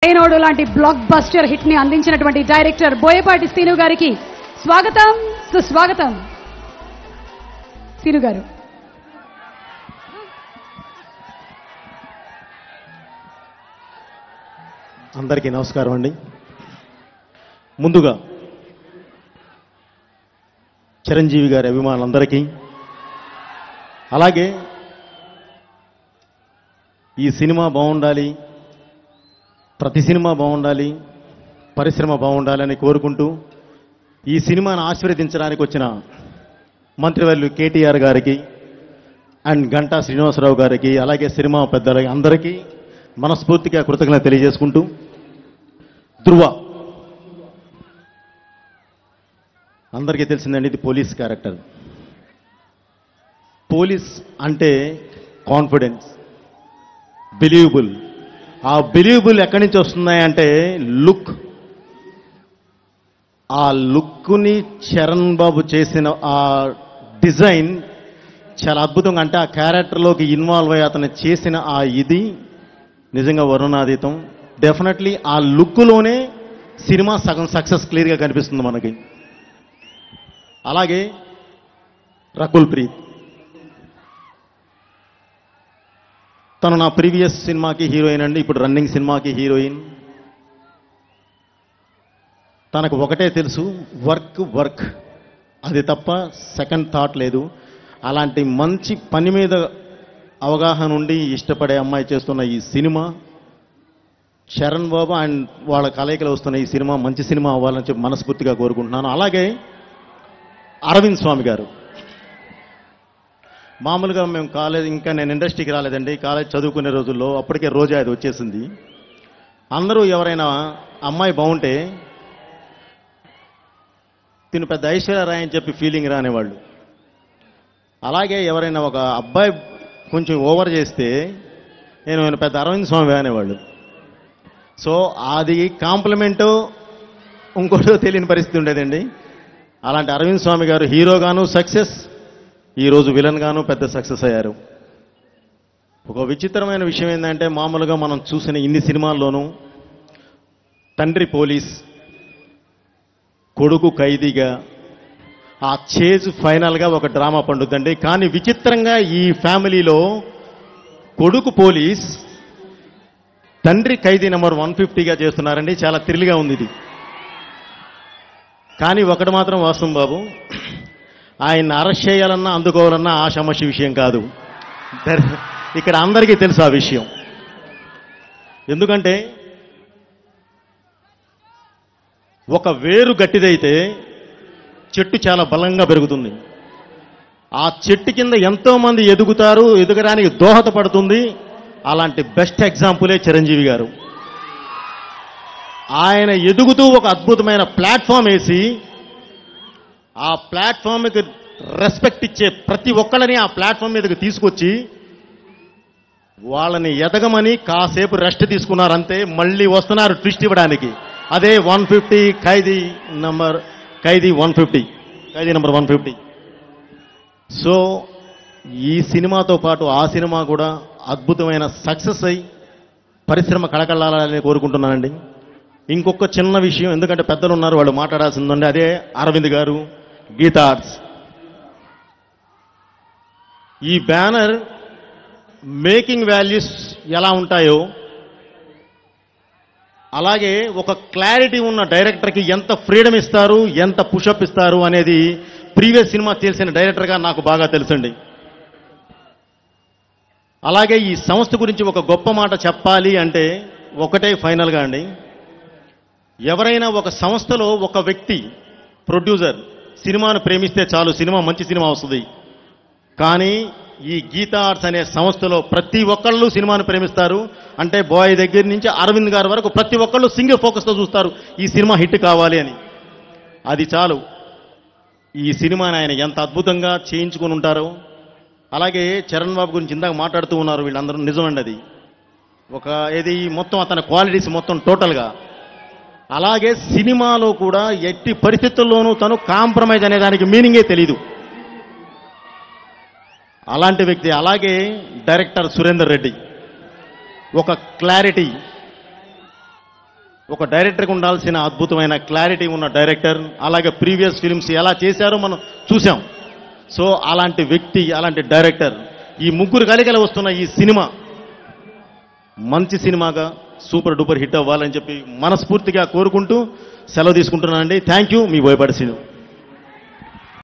సరైనోడు లాంటి block buster hit ని అందించినటువంటి డైరెక్టర్ బోయపాటి శ్రీను గారికి స్వాగతం, సుస్వాగతం. శ్రీను గారు. అందరికీ నమస్కారం అండి. ముందుగా చిరంజీవి గారి అభిమానులందరికీ, అలాగే ఈ సినిమా బాగుండాలి, ప్రతి సినిమా బాగుండాలి, పరిశ్రమ బాగుండాలని కోరుకుంటూ ఈ సినిమాను ఆశీర్వదించడానికి వచ్చిన మంత్రివర్యులు కేటీఆర్ గారికి అండ్ గంటా శ్రీనివాసరావు గారికి, అలాగే సినిమా పెద్దలకి అందరికీ మనస్ఫూర్తిగా కృతజ్ఞత తెలియజేసుకుంటూ, ధృవ అందరికీ తెలిసిందండి, ఇది పోలీస్ క్యారెక్టర్. పోలీస్ అంటే కాన్ఫిడెన్స్, బిలీవబుల్. ఆ బిలీవబుల్ ఎక్కడి నుంచి వస్తున్నాయంటే లుక్. ఆ లుక్ని చరణ్ బాబు చేసిన ఆ డిజైన్ చాలా అద్భుతంగా, అంటే ఆ క్యారెక్టర్లోకి ఇన్వాల్వ్ అయ్యి అతను చేసిన ఆ ఇది నిజంగా వర్ణనాతీతం. డెఫినెట్లీ ఆ లుక్లోనే సినిమా సగం సక్సెస్ క్లియర్గా కనిపిస్తుంది మనకి. అలాగే రకుల్ ప్రీత్, తను నా ప్రీవియస్ సినిమాకి హీరోయిన్ అండి, ఇప్పుడు రన్నింగ్ సినిమాకి హీరోయిన్. తనకు ఒకటే తెలుసు, వర్క్ వర్క్, అది తప్ప సెకండ్ థాట్ లేదు. అలాంటి మంచి పని మీద అవగాహన ఉండి ఇష్టపడే అమ్మాయి చేస్తున్న ఈ సినిమా, చరణ్ బాబు అండ్ వాళ్ళ కలయికలు వస్తున్న ఈ సినిమా మంచి సినిమా అవ్వాలని చెప్పి మనస్ఫూర్తిగా కోరుకుంటున్నాను. అలాగే అరవింద్ స్వామి గారు, మామూలుగా మేము కాలేజ్, ఇంకా నేను ఇండస్ట్రీకి రాలేదండి, కాలేజ్ చదువుకునే రోజుల్లో అప్పటికే రోజా అది వచ్చేసింది. అందరూ ఎవరైనా అమ్మాయి బాగుంటే తిను పెద్ద ఐశ్వర్యరాయ్ అని చెప్పి ఫీలింగ్ రానేవాళ్ళు. అలాగే ఎవరైనా ఒక అబ్బాయి కొంచెం ఓవర్ చేస్తే నేను పెద్ద అరవింద్ స్వామి అనేవాళ్ళు. సో అది కాంప్లిమెంటు ఇంకోటో తెలియని పరిస్థితి ఉండేదండి. అలాంటి అరవింద్ స్వామి గారు హీరోగాను సక్సెస్, ఈరోజు విలన్ గాను పెద్ద సక్సెస్ అయ్యారు. ఒక విచిత్రమైన విషయం ఏంటంటే, మామూలుగా మనం చూసిన ఇన్ని సినిమాల్లోనూ తండ్రి పోలీస్, కొడుకు ఖైదీగా, ఆ చేజ్ ఫైనల్గా ఒక డ్రామా పండుద్దండి. కానీ విచిత్రంగా ఈ ఫ్యామిలీలో కొడుకు పోలీస్, తండ్రి ఖైదీ నెంబర్ 150గా చేస్తున్నారండి. చాలా థ్రిల్గా ఉంది ఇది. కానీ ఒకటి మాత్రం వాస్తవం బాబు, ఆయన అరెస్ట్ చేయాలన్నా అందుకోవాలన్నా ఆషామాషి విషయం కాదు. ఇక్కడ అందరికీ తెలుసు ఆ విషయం. ఎందుకంటే ఒక వేరు గట్టిదైతే చెట్టు చాలా బలంగా పెరుగుతుంది. ఆ చెట్టు కింద ఎంతో మంది ఎదుగుతారు, ఎదగడానికి దోహదపడుతుంది. అలాంటి బెస్ట్ ఎగ్జాంపులే చిరంజీవి గారు. ఆయన ఎదుగుతూ ఒక అద్భుతమైన ప్లాట్ఫామ్ వేసి, ఆ ప్లాట్ఫామ్కి రెస్పెక్ట్ ఇచ్చే ప్రతి ఒక్కళ్ళని ఆ ప్లాట్ఫామ్ మీదకి తీసుకొచ్చి వాళ్ళని ఎదగమని కాసేపు రెస్ట్ తీసుకున్నారు అంతే. మళ్ళీ వస్తున్నారు ట్విస్ట్ ఇవ్వడానికి. అదే 150 ఖైదీ నెంబర్ 150. సో ఈ సినిమాతో పాటు ఆ సినిమా కూడా అద్భుతమైన సక్సెస్ అయి పరిశ్రమ కళకళాలని కోరుకుంటున్నానండి. ఇంకొక చిన్న విషయం, ఎందుకంటే పెద్దలు ఉన్నారు, వాళ్ళు మాట్లాడాల్సిందండి. అదే అరవింద్ గారు, గీతా ఆర్ట్స్. ఈ బ్యానర్ మేకింగ్ వాల్యూస్ ఎలా ఉంటాయో అలాగే ఒక క్లారిటీ ఉన్న డైరెక్టర్కి ఎంత ఫ్రీడమ్ ఇస్తారు, ఎంత పుషప్ ఇస్తారు అనేది ప్రీవియస్ సినిమా తెలిసిన డైరెక్టర్గా నాకు బాగా తెలుసండి. అలాగే ఈ సంస్థ గురించి ఒక గొప్ప మాట చెప్పాలి అంటే ఒకటే ఫైనల్గా అండి, ఎవరైనా ఒక సంస్థలో ఒక వ్యక్తి ప్రొడ్యూసర్ సినిమాను ప్రేమిస్తే చాలు, సినిమా మంచి సినిమా వస్తుంది. కానీ ఈ గీతా ఆర్ట్స్ అనే సంస్థలో ప్రతి ఒక్కళ్ళు సినిమాను ప్రేమిస్తారు. అంటే బాయ్ దగ్గర నుంచి అరవింద్ గారి వరకు ప్రతి ఒక్కళ్ళు సింగిల్ ఫోకస్తో చూస్తారు, ఈ సినిమా హిట్ కావాలి అని. అది చాలు. ఈ సినిమాని ఆయన ఎంత అద్భుతంగా చేయించుకుని ఉంటారో. అలాగే చరణ్ బాబు గురించి ఇందాక మాట్లాడుతూ ఉన్నారు వీళ్ళందరూ, నిజమండి. అది ఒక ఏది మొత్తం అతని క్వాలిటీస్ మొత్తం టోటల్గా. అలాగే సినిమాలో కూడా ఎట్టి పరిస్థితుల్లోనూ తను కాంప్రమైజ్ అనే దానికి మీనింగే తెలీదు, అలాంటి వ్యక్తి. అలాగే డైరెక్టర్ సురేందర్ రెడ్డి, ఒక క్లారిటీ, ఒక డైరెక్టర్కి ఉండాల్సిన అద్భుతమైన క్లారిటీ ఉన్న డైరెక్టర్, అలాగే ప్రీవియస్ ఫిల్మ్స్ ఎలా చేశారో మనం చూసాం. సో అలాంటి వ్యక్తి, అలాంటి డైరెక్టర్, ఈ ముగ్గురు కలికలు వస్తున్న ఈ సినిమా మంచి సినిమాగా సూపర్ డూపర్ హిట్ అవ్వాలని చెప్పి మనస్ఫూర్తిగా కోరుకుంటూ సెలవు తీసుకుంటున్నానండి. థ్యాంక్ యూ, మీ బోయపాటి శ్రీను.